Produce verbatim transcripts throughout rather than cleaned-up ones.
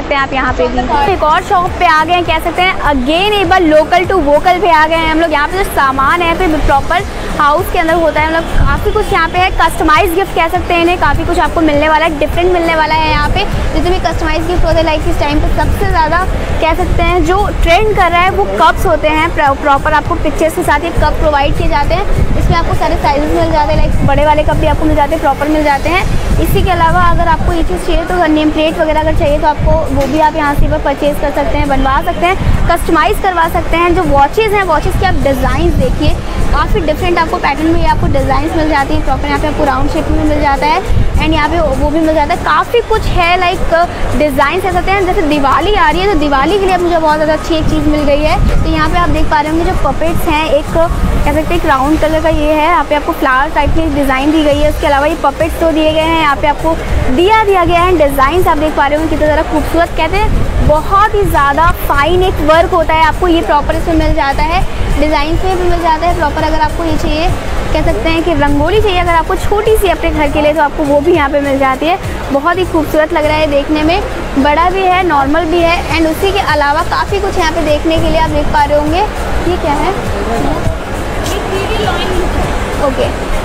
सकते हैं आप यहाँ पे भी। एक और शॉप पे आ गए हैं, कह सकते हैं अगेन एक बार लोकल टू वोकल पे आ गए हैं हम लोग। यहाँ पे जो सामान है फिर प्रॉपर हाउस के अंदर होता है, मतलब काफ़ी कुछ यहाँ पे है। कस्टमाइज गिफ्ट कह सकते हैं इन्हें, काफ़ी कुछ आपको मिलने वाला है, डिफरेंट मिलने वाला है यहाँ पे। जितने भी कस्टमाइज गिफ्ट होते हैं लाइक इस टाइम पे सबसे ज़्यादा कह सकते हैं जो ट्रेंड कर रहा है वो कप्स होते हैं। प्रॉपर आपको पिक्चर्स के साथ ये कप प्रोवाइड किए जाते हैं। इसमें आपको सारे साइजेस मिल जाते हैं, लाइक बड़े वाले कप भी आपको मिल जाते हैं, प्रॉपर मिल जाते हैं। इसी के अलावा अगर आपको ये चीज़ चाहिए तो नेम प्लेट वगैरह अगर चाहिए तो आपको वो भी आप यहाँ से पर परचेज़ कर सकते हैं, बनवा सकते हैं, कस्टमाइज़ करवा सकते हैं। जो वॉचेज़ हैं, वॉचेज़ के आप डिज़ाइन देखिए, काफ़ी डिफरेंट आपको पैटर्न में आपको डिज़ाइंस मिल जाती है। प्रॉपर यहाँ पे आपको राउंड शेप में मिल जाता है एंड यहाँ पे वो भी मिल जाता है। काफ़ी कुछ है लाइक डिज़ाइन कह सकते हैं। जैसे दिवाली आ रही है तो दिवाली के लिए मुझे बहुत ज़्यादा अच्छी एक चीज़ मिल गई है। तो यहाँ पे आप देख पा रहे होंगे जो पपेट्स हैं, एक कह सकते हैं एक राउंड कलर का ये है, यहाँ पे आपको फ्लावर टाइप की डिज़ाइन दी गई है। उसके अलावा ये पपेट्स तो दिए गए हैं, यहाँ पे आपको दिया दिया गया है। डिज़ाइंस आप देख पा रहे होंगे कितना ज़्यादा खूबसूरत, कहते हैं बहुत ही ज़्यादा फाइन एक वर्क होता है, आपको ये प्रॉपर इसमें मिल जाता है। डिज़ाइन में भी मिल जाता है प्रॉपर। अगर आपको ये चाहिए कह सकते हैं कि रंगोली चाहिए अगर आपको छोटी सी अपने घर के लिए तो आपको वो भी यहाँ पे मिल जाती है। बहुत ही खूबसूरत लग रहा है देखने में, बड़ा भी है, नॉर्मल भी है एंड उसी के अलावा काफ़ी कुछ यहाँ पे देखने के लिए आप देख पा रहे होंगे। ये क्या है? ओके,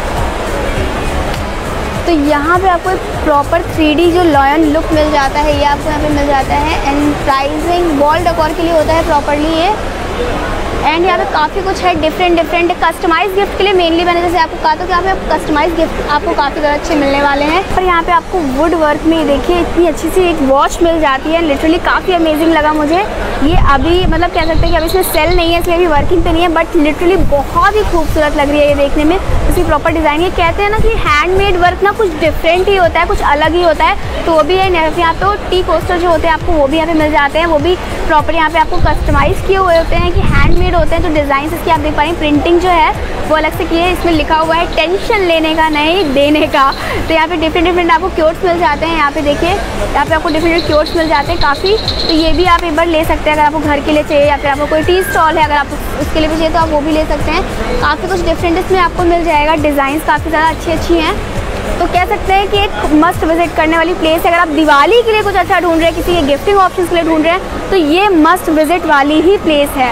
तो यहाँ पे आपको एक प्रॉपर थ्री डी जो लॉयन लुक मिल जाता है, ये आपको यहाँ पे मिल जाता है एंड प्राइसिंग वॉल डेकोर के लिए होता है प्रॉपरली ये। एंड यहाँ पे काफ़ी कुछ है डिफरेंट डिफरेंट कस्टमाइज गिफ्ट के लिए। मेनली मैंने जैसे आपको कहा था कि यहाँ पे आप कस्टमाइज गिफ्ट आपको काफ़ी ज़्यादा अच्छे मिलने वाले हैं। और यहाँ पे आपको वुड वर्क में देखिए इतनी अच्छी सी एक वॉच मिल जाती है, लिटरली काफ़ी अमेजिंग लगा मुझे ये। अभी मतलब कह सकते हैं कि अभी इसमें सेल नहीं है इसलिए अभी वर्किंग पे नहीं है, बट लिटरली बहुत ही खूबसूरत लग रही है ये देखने में। उसकी प्रॉपर डिज़ाइन, ये कहते हैं ना कि हैंडमेड वर्क ना कुछ डिफरेंट ही होता है, कुछ अलग ही होता है, तो वो भी है। यहाँ पे टी कोस्टर जो होते हैं आपको वो भी यहाँ पे मिल जाते हैं, वो भी प्रॉपर यहाँ पे आपको कस्टमाइज़ किए हुए होते हैं कि हैंडमेड होते हैं। तो डिज़ाइन इसकी आप देख पा रहे हैं, प्रिंटिंग जो है वो अलग से की है। इसमें लिखा हुआ है टेंशन लेने का नहीं देने का। तो यहाँ पे डिफरेंट डिफरेंट आपको क्योट्स मिल जाते हैं। यहाँ पे देखिए यहाँ पे आपको डिफरेंट क्योट्स मिल जाते हैं काफ़ी। तो ये भी आप एक बार ले सकते हैं अगर आपको घर के लिए चाहिए या फिर आपको कोई टी स्टॉल है अगर आप उसके लिए भी चाहिए तो आप वो भी ले सकते हैं। काफ़ी कुछ डिफरेंट इसमें आपको मिल जाएगा। डिज़ाइंस काफ़ी ज़्यादा अच्छी अच्छी हैं, तो कह सकते हैं कि एक मस्ट विजिट करने वाली प्लेस है। अगर आप दिवाली के लिए कुछ अच्छा ढूंढ रहे हैं, किसी के गिफ्टिंग ऑप्शंस के लिए ढूंढ रहे हैं, तो ये मस्ट विजिट वाली ही प्लेस है।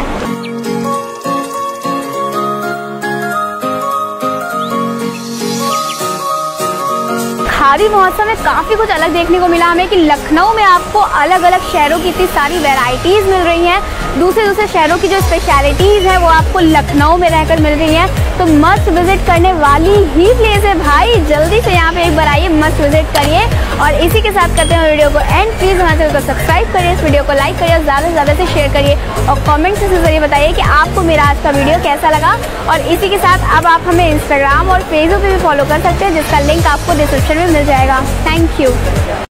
खादी महोत्सव में काफ़ी कुछ अलग देखने को मिला हमें कि लखनऊ में आपको अलग अलग शहरों की इतनी सारी वैरायटीज़ मिल रही हैं। दूसरे दूसरे शहरों की जो स्पेशलिटीज़ है वो आपको लखनऊ में रहकर मिल रही हैं। तो मस्ट विजिट करने वाली ही प्लेस है भाई, जल्दी से यहाँ पे एक बार आइए, मस्ट विजिट करिए। और इसी के साथ करते हैं वीडियो को एंड। प्लीज़ हमारे चैनल को सब्सक्राइब करिए, इस वीडियो को लाइक करिए, ज़्यादा से ज़्यादा से शेयर करिए और कमेंट्स के जरिए बताइए कि आपको मेरा आज का वीडियो कैसा लगा। और इसी के साथ अब आप हमें इंस्टाग्राम और फेसबुक पे भी फॉलो कर सकते हैं, जिसका लिंक आपको डिस्क्रिप्शन में मिल जाएगा। Thank you.